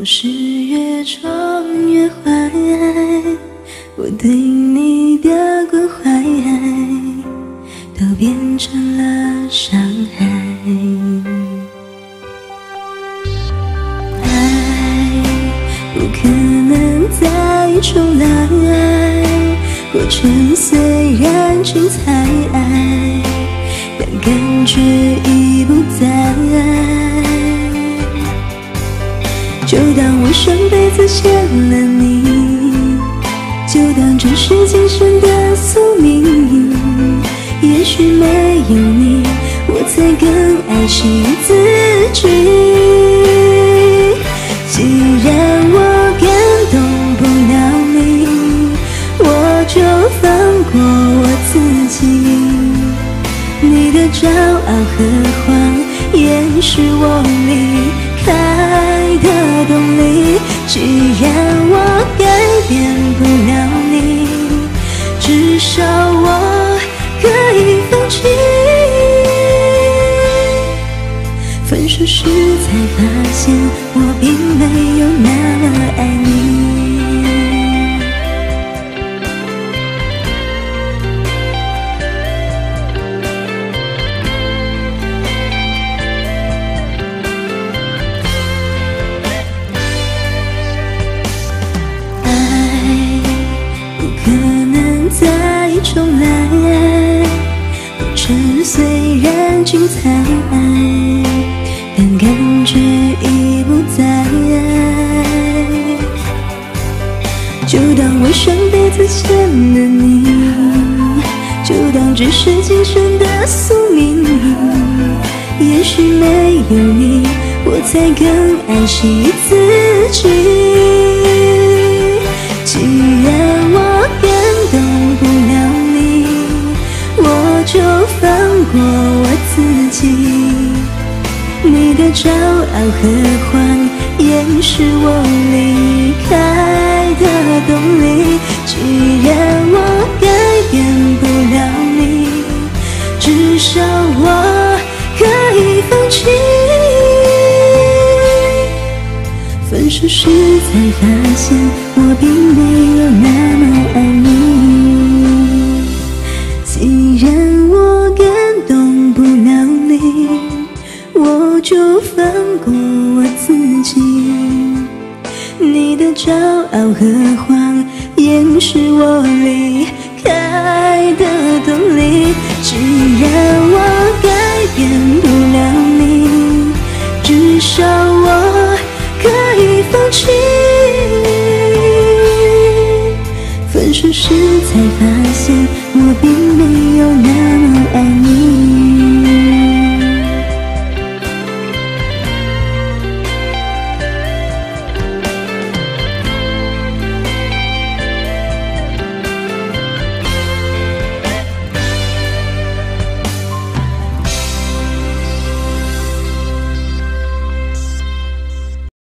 往事越撞越坏，我对你的关怀都变成了伤害。爱不可能再重来，过程虽然精彩，但感觉已不在。就当我上辈子欠了你，就当这是今生的宿命。也许没有你，我才更爱惜自己。既然我感动不了你，我就放过我自己。你的骄傲和谎也是我离开的动力。既然我改变不了你，至少我可以放弃。分手时才发现，我并没有那么爱你。再重来，过程虽然精彩，但感觉已不在。就当我上辈子欠了你，就当只是今生的宿命。也许没有你，我才更爱惜自己。既然我感动不了你，我就放过我自己。你的骄傲和谎也是我离开的动力。既然我改变不了你，至少我可以放弃。分手时才发现，我并没有那么爱你。既然我感动不了你，我就放过我自己。你的骄傲和谎也是我离开的动力。既然我改变不了你，至少我可以放弃。分手时才发现，我并没有那